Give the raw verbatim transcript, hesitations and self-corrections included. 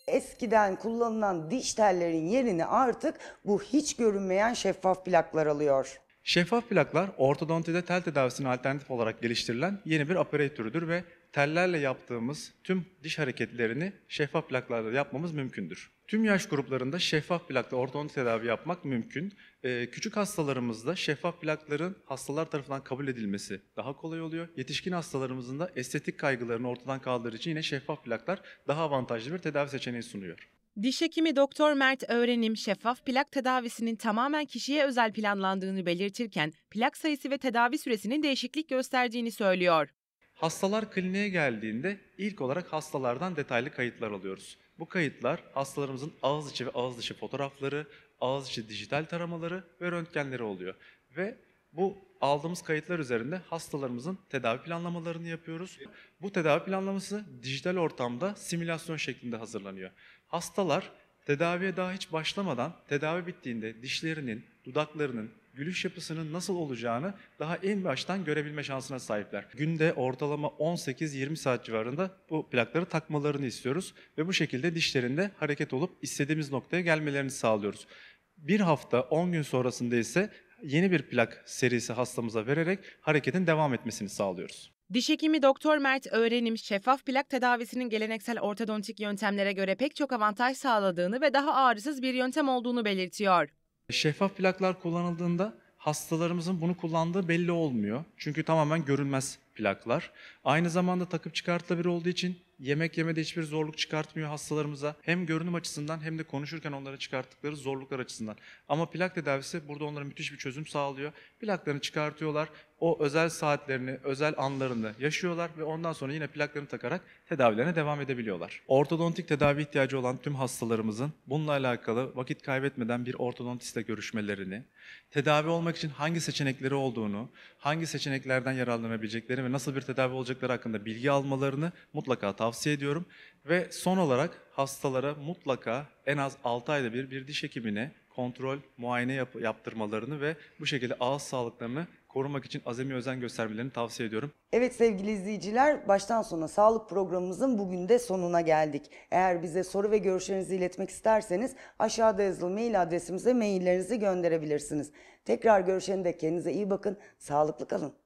Eskiden kullanılan diş tellerin yerini artık bu hiç görünmeyen şeffaf plaklar alıyor. Şeffaf plaklar ortodontide tel tedavisine alternatif olarak geliştirilen yeni bir aparat türüdür ve tellerle yaptığımız tüm diş hareketlerini şeffaf plaklarla yapmamız mümkündür. Tüm yaş gruplarında şeffaf plakla ortodontik tedavi yapmak mümkün. Ee, küçük hastalarımızda şeffaf plakların hastalar tarafından kabul edilmesi daha kolay oluyor. Yetişkin hastalarımızın da estetik kaygılarını ortadan kaldırdığı için yine şeffaf plaklar daha avantajlı bir tedavi seçeneği sunuyor. Diş hekimi Doktor Mert Öğrenim, şeffaf plak tedavisinin tamamen kişiye özel planlandığını belirtirken, plak sayısı ve tedavi süresinin değişiklik gösterdiğini söylüyor. Hastalar kliniğe geldiğinde ilk olarak hastalardan detaylı kayıtlar alıyoruz. Bu kayıtlar hastalarımızın ağız içi ve ağız dışı fotoğrafları, ağız içi dijital taramaları ve röntgenleri oluyor. Ve bu aldığımız kayıtlar üzerinde hastalarımızın tedavi planlamalarını yapıyoruz. Bu tedavi planlaması dijital ortamda simülasyon şeklinde hazırlanıyor. Hastalar tedaviye daha hiç başlamadan tedavi bittiğinde dişlerinin, dudaklarının, gülüş yapısının nasıl olacağını daha en baştan görebilme şansına sahipler. Günde ortalama on sekiz yirmi saat civarında bu plakları takmalarını istiyoruz ve bu şekilde dişlerinde hareket olup istediğimiz noktaya gelmelerini sağlıyoruz. Bir hafta on gün sonrasında ise yeni bir plak serisi hastamıza vererek hareketin devam etmesini sağlıyoruz. Diş hekimi Doktor Mert Öğrenim, şeffaf plak tedavisinin geleneksel ortodontik yöntemlere göre pek çok avantaj sağladığını ve daha ağrısız bir yöntem olduğunu belirtiyor. Şeffaf plaklar kullanıldığında hastalarımızın bunu kullandığı belli olmuyor. Çünkü tamamen görünmez plaklar. Aynı zamanda takıp çıkartılabilir olduğu için yemek yemede hiçbir zorluk çıkartmıyor hastalarımıza. Hem görünüm açısından hem de konuşurken onlara çıkarttıkları zorluklar açısından. Ama plak tedavisi burada onlara müthiş bir çözüm sağlıyor. Plaklarını çıkartıyorlar. O özel saatlerini, özel anlarını yaşıyorlar ve ondan sonra yine plaklarını takarak tedavilerine devam edebiliyorlar. Ortodontik tedavi ihtiyacı olan tüm hastalarımızın bununla alakalı vakit kaybetmeden bir ortodontistle görüşmelerini, tedavi olmak için hangi seçenekleri olduğunu, hangi seçeneklerden yararlanabilecekleri ve nasıl bir tedavi olacakları hakkında bilgi almalarını mutlaka tavsiye ediyorum. Ve son olarak hastalara mutlaka en az altı ayda bir bir diş hekimine kontrol, muayene yap yaptırmalarını ve bu şekilde ağız sağlıklarını korumak için azami özen göstermelerini tavsiye ediyorum. Evet sevgili izleyiciler, baştan sona sağlık programımızın bugün de sonuna geldik. Eğer bize soru ve görüşlerinizi iletmek isterseniz aşağıda yazılı mail adresimize maillerinizi gönderebilirsiniz. Tekrar görüşene dek kendinize iyi bakın, sağlıklı kalın.